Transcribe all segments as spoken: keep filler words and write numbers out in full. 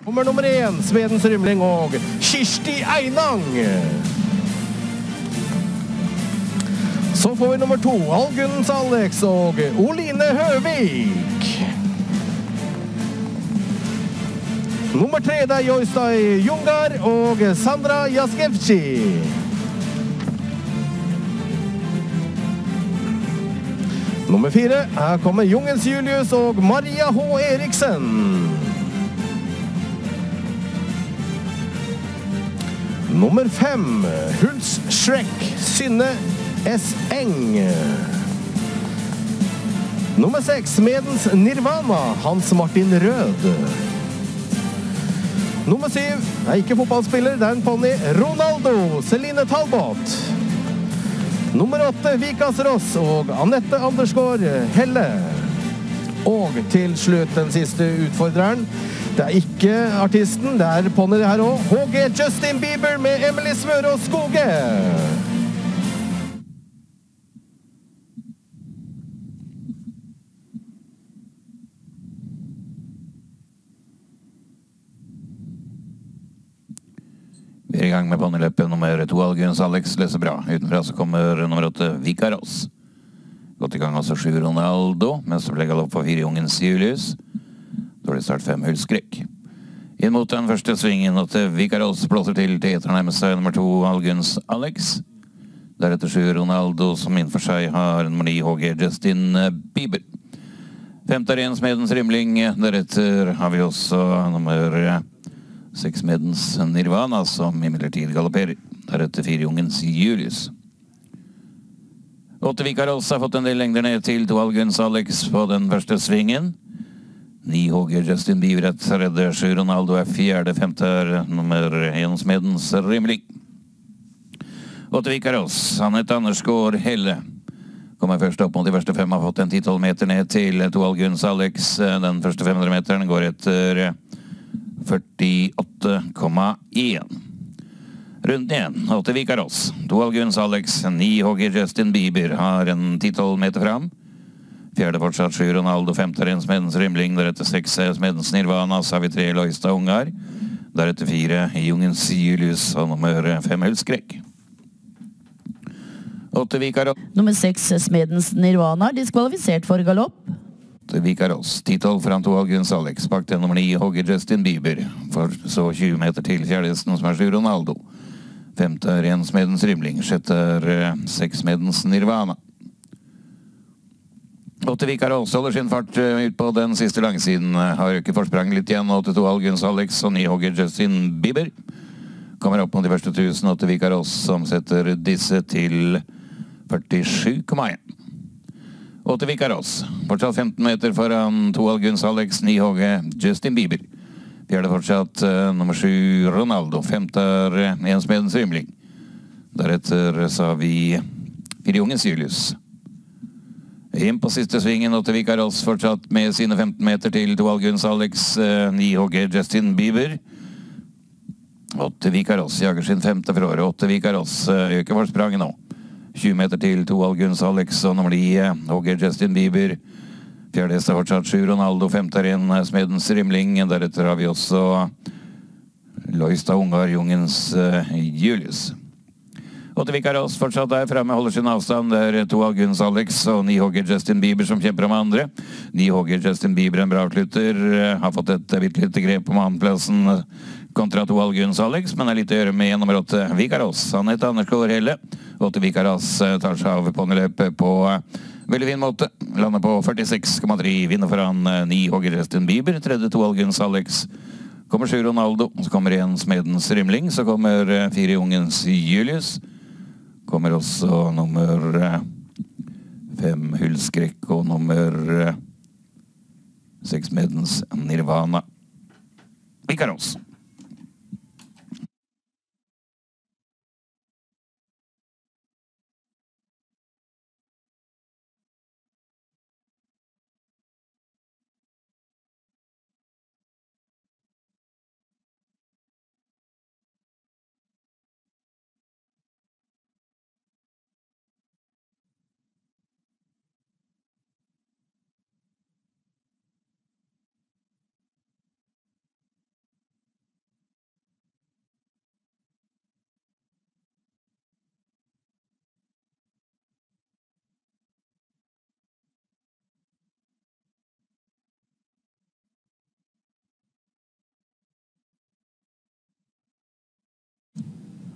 Kommer nummer én, Smedens Rymling og Kirsti Einang. Så får vi nummer to, Alguns Alex og Oline Høvik. Nummer tre, det er Joystai Jungar og Sandra Jaskevci. Nummer fire, her kommer Jungens Julius og Maria H. Eriksen. Nummer fem, Huls Shrek, Synne S. Eng. Nummer seks, Smedens Nirvana, Hans Martin Rød. Nummer syv, er ikke fotballspiller, det er en pony, Ronaldo, Celine Talbot. Nummer åtte, Vikas Ross og Annette Andersgaard Helle. Og til slutt den siste utfordreren. Det er ikke artisten, det er pony det her også. H G Justin Bieber med Emily Smør og Skoge. Vi er i gang med ponyløpet nummer to, Alguns Alex løser bra. Utenfra så kommer nummer åtte, Vikaros. Gått i gang også sju, Ronaldo, mens det ble galopp på fire, Jungens Julius. Dårlig start fem, Hullskrekk. Inn mot den første svingen, og til Vikaros blåser til til etter nærmest seg nummer to, Alguns Alex. Deretter sju, Ronaldo, som innenfor seg har nummer ni, H G Justin Bieber. Femte er en, Smedens Rymling. Deretter har vi også nummer seks, Smedens Nirvana, som imidlertid galopperer. Deretter fire, Jungens Julius. Åtte Vikaros har fått en del lengder ned til to, Alguns Alex på den første svingen. Ni H G Justin Bieber er redde, sju Ronaldo er fjerde, femte er nummer en, Smedens Rymling. Åtte Vikaros, Annette Andersgaard Helle. Kommer først opp mot de første fem, har fått en ti til tolv meter ned til to, Alguns Alex. Den første femhundre meteren går etter førtiåtte komma én. Runden igjen, åtte Vikaros, to Alguns Alex, ni H G Justin Bieber har en ti til tolv meter fram. Fjerde fortsatt sju Ronaldo, femte er en, Smedens Rymling, deretter seks Smedens Nirvana, så har vi tre Loista Ungar, deretter fire Jungens Julius og nummer fem Hullskrekk. Åtte Vikaros. Nummer seks, Smedens Nirvana, diskvalifisert for galopp. Åtte Vikaros, ti til tolv fram to Alguns Alex, bak til nummer ni H G Justin Bieber, for så tjue meter til fjerdesten som er sju Ronaldo. Femte er en, Smedens Rymling, sjette er seks Smedens Nirvana. Åtte Vikaros holder sin fart ut på den siste langsiden, har ikke forsprang litt igjen, åtte to Alguns Alex og ni H G Justin Bieber. Kommer opp mot de første tusen, åtte Vikaros som setter disse til førtisju komma én. Åtte Vikaros, fortsatt femten meter foran to Alguns Alex, ni H G Justin Bieber. Fjerde fortsatt uh, nummer sju Ronaldo, femte er en, Smedens Rymling. Deretter så har vi fire Jungens Julius. Inn på siste svingen, åtte Vikaros fortsatt med sine femten meter til to Alguns Alex, ni H G Justin Bieber. Åtte Vikaros jager sin femte for året, åtte Vikaros øker forspranget nå. tjue meter til to Alguns Alex og nummer ni H G Justin Bieber. Fjerde er fortsatt sju Ronaldo, femte er en, Smedens Rymling. Deretter har vi også Loista Ungar, Jungens Julius. Åtte Vikaros fortsatt der fremme, holder sin avstand. Det er to Alguns Alex og ni H G Justin Bieber som kjemper om andre. ni H G Justin Bieber, en bra avslutter, har fått et virkelig lite grep på annenplassen kontra to Alguns Alex, men er litt å gjøre med nummer åtte Vikaros. Annette Andersgaard Helle. Åtte Vikaros tar seg av ponyløpet på veldig fin måte. Lander på førtiseks komma tre, vinner foran ni H G Justin Bieber. Tredje to Alguns Alex. Kommer sju Ronaldo, så kommer en Smedens Rymling, så kommer fire Jungens Julius. Kommer også nummer fem Hullskrekk og nummer seks Smedens Nirvana. Vikaros.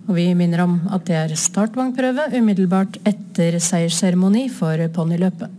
Og vi minner om at det er startvognprøve umiddelbart etter seiersseremoni for ponyløpet.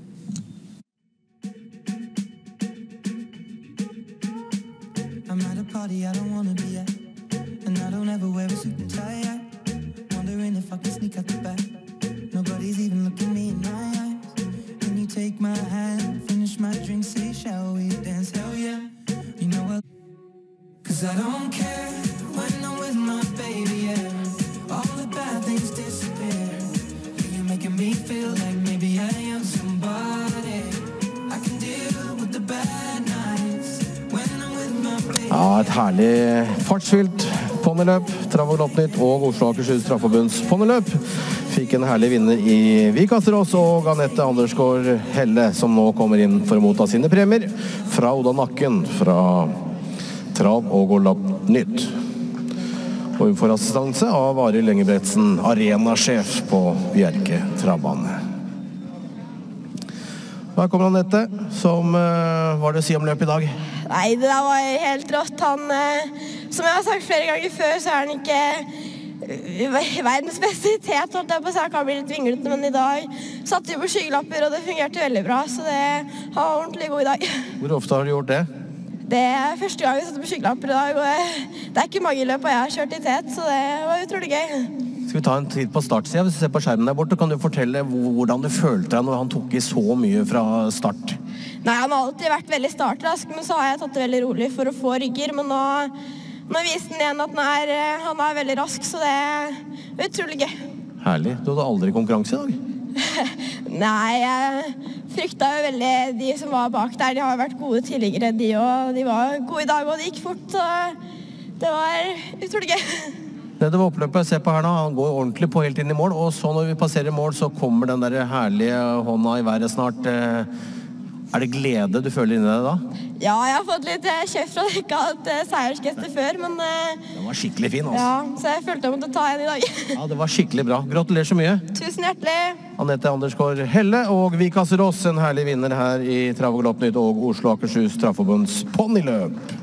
I'm at a party I don't wanna be at, and I don't ever wear a suit and tie yet. Wondering if I can sneak out the back. Nobody's even looking me in my eyes. Can you take my hand, finish my drink, say shall we dance? Hell yeah, you know what? Cause I don't care when I'm with my baby, yeah. All the bad things disappear. You're making me feel like maybe I am somebody. I can deal with the bad nights when I'm with my baby. Ja, et herlig fartsfylt ponyløp, Trav og Galoppnytt og Oslo og Akershus Travforbunds ponyløp. Fikk en herlig vinner i Vikaserås og Anette Andersgaard Helle, som nå kommer inn for å motta sine premier fra Oda Nakken fra Trav og Galoppnytt. Og hun får assistanse av Arild Lengebretsen, arenasjef på Bjerke Travbane. Her kommer Anette, som uh, var det å si om løp i dag? Nei, det der var helt rått. Han, uh, som jeg har sagt flere ganger før, så er han ikke uh, verdens beste i tet, holdt jeg på å si. Han kan bli litt vinglete, men i dag satte vi på skyggelapper, og det fungerte veldig bra, så det var ordentlig god i dag. Hvor ofte har du gjort det? Det er første gang vi satte på skyggelapper i dag, og det er ikke mange løp jeg har kjørt i tet, så det var utrolig gøy. Skal vi ta en tid på startsiden? Hvis du ser på skjermen der borte, kan du fortelle hvordan du følte deg når han tok i så mye fra start? Nei, han har alltid vært veldig startrask, men så har jeg tatt det veldig rolig for å få rygger, men nå, nå viste han igjen at han er, han er veldig rask, så det er utrolig gøy. Herlig. Du hadde aldri konkurranse i dag? Nei, jeg frykta jo veldig de som var bak der. De har vært gode tidligere, de, og de var gode i dag, og det gikk fort, så det var utrolig gøy. Det det var oppløpet jeg ser på her nå, han går ordentlig på helt inn i mål, og så når vi passerer mål, så kommer den der herlige hånda i været snart. Er det glede du føler inni deg da? Ja, jeg har fått litt kjeft fra ikke hatt seiersgester før, men den var skikkelig fin, altså. Ja, så jeg følte jeg måtte ta en i dag. Ja, det var skikkelig bra. Gratulerer så mye. Tusen hjertelig. Anette Andersgaard Helle og Vikaserås, en herlig vinner her i Trav og Galoppnytt og Oslo og Akershus Travforbunds ponyløp.